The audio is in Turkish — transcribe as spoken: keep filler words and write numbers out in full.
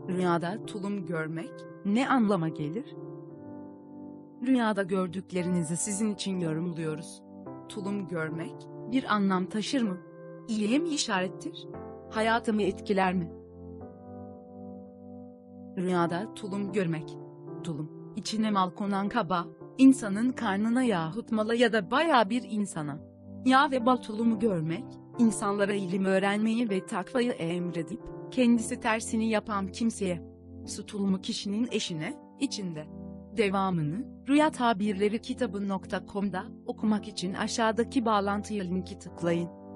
Rüyada tulum görmek ne anlama gelir? Rüyada gördüklerinizi sizin için yorumluyoruz. Tulum görmek bir anlam taşır mı? İyiye mi işarettir? Hayatımı etkiler mi? Rüyada tulum görmek. Tulum, içine mal konan kaba, insanın karnına yahut mala ya da bayağı bir insana. Yağ ve bal tulumu görmek, insanlara ilim öğrenmeyi ve takvayı emredip, kendisi tersini yapan kimseye. Su tulumu kişinin eşine, içinde. Devamını, Rüya Tabirleri kitabı nokta com'da okumak için aşağıdaki bağlantıya linki tıklayın.